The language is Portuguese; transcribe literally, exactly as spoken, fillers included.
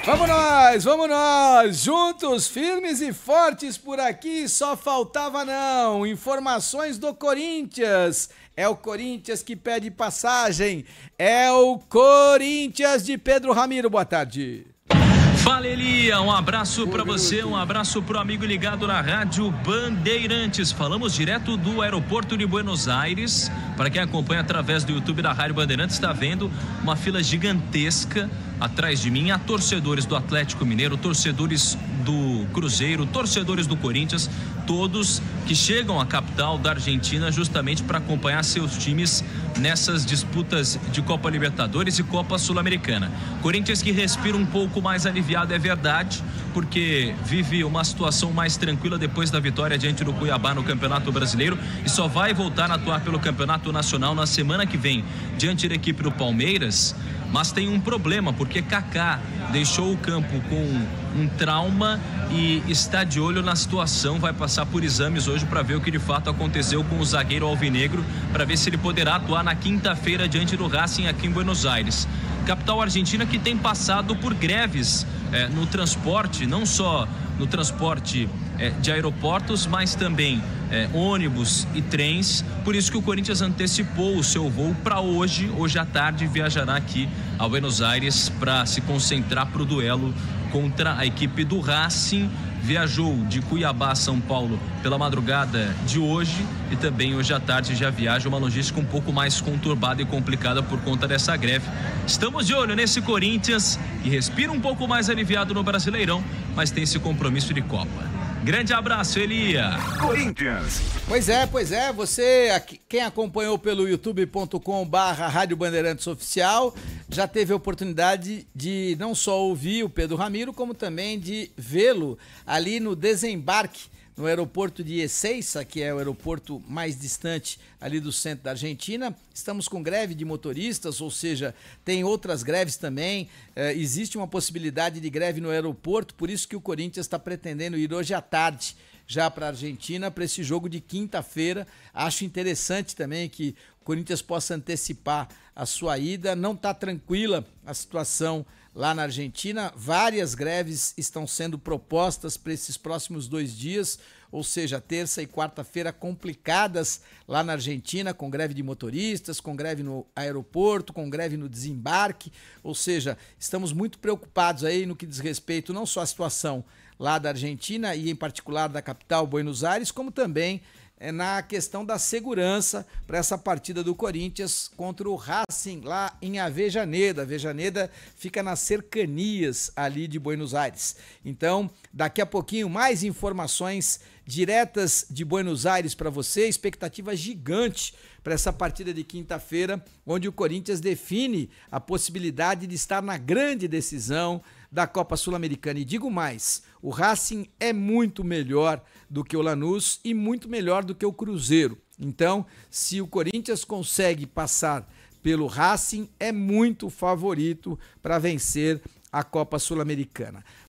Vamos nós, vamos nós, juntos, firmes e fortes por aqui, só faltava não, informações do Corinthians, é o Corinthians que pede passagem, é o Corinthians de Pedro Ramiro, boa tarde. Fala, Elia, um abraço para você, um abraço pro amigo ligado na Rádio Bandeirantes. Falamos direto do aeroporto de Buenos Aires. Para quem acompanha através do YouTube da Rádio Bandeirantes, está vendo uma fila gigantesca atrás de mim. Há torcedores do Atlético Mineiro, torcedores do Cruzeiro, torcedores do Corinthians, todos que chegam à capital da Argentina justamente para acompanhar seus times nessas disputas de Copa Libertadores e Copa Sul-Americana. Corinthians que respira um pouco mais aliviado, é verdade, porque vive uma situação mais tranquila depois da vitória diante do Cuiabá no Campeonato Brasileiro e só vai voltar a atuar pelo Campeonato Nacional na semana que vem diante da equipe do Palmeiras. Mas tem um problema, porque Kaká deixou o campo com um trauma e está de olho na situação, vai passar por exames hoje para ver o que de fato aconteceu com o zagueiro alvinegro, para ver se ele poderá atuar na quinta-feira diante do Racing aqui em Buenos Aires. Capital argentina que tem passado por greves é, no transporte, não só no transporte é, de aeroportos, mas também é, ônibus e trens. Por isso que o Corinthians antecipou o seu voo para hoje. Hoje à tarde viajará aqui a Buenos Aires para se concentrar para o duelo contra a equipe do Racing. Viajou de Cuiabá a São Paulo pela madrugada de hoje e também hoje à tarde já viaja, uma logística um pouco mais conturbada e complicada por conta dessa greve. Estamos de olho nesse Corinthians que respira um pouco mais aliviado no Brasileirão, mas tem esse compromisso de Copa. Grande abraço, Elia. Corinthians. Pois é, pois é, você, quem acompanhou pelo youtube ponto com barra Rádio Bandeirantes Oficial, já teve a oportunidade de não só ouvir o Pedro Ramiro, como também de vê-lo ali no desembarque no aeroporto de Ezeiza, que é o aeroporto mais distante ali do centro da Argentina. Estamos com greve de motoristas, ou seja, tem outras greves também. É, existe uma possibilidade de greve no aeroporto, por isso que o Corinthians está pretendendo ir hoje à tarde já para a Argentina, para esse jogo de quinta-feira. Acho interessante também que o Corinthians possa antecipar a sua ida. Não está tranquila a situação lá na Argentina, várias greves estão sendo propostas para esses próximos dois dias, ou seja, terça e quarta-feira complicadas lá na Argentina, com greve de motoristas, com greve no aeroporto, com greve no desembarque, ou seja, estamos muito preocupados aí no que diz respeito não só à situação lá da Argentina e em particular da capital Buenos Aires, como também na questão da segurança para essa partida do Corinthians contra o Racing lá em Avejaneda. Avejaneda fica nas cercanias ali de Buenos Aires. Então, daqui a pouquinho, mais informações diretas de Buenos Aires para você. Expectativa gigante para essa partida de quinta-feira, onde o Corinthians define a possibilidade de estar na grande decisão da Copa Sul-Americana. E digo mais, o Racing é muito melhor do que o Lanús e muito melhor do que o Cruzeiro. Então, se o Corinthians consegue passar pelo Racing, é muito favorito para vencer a Copa Sul-Americana.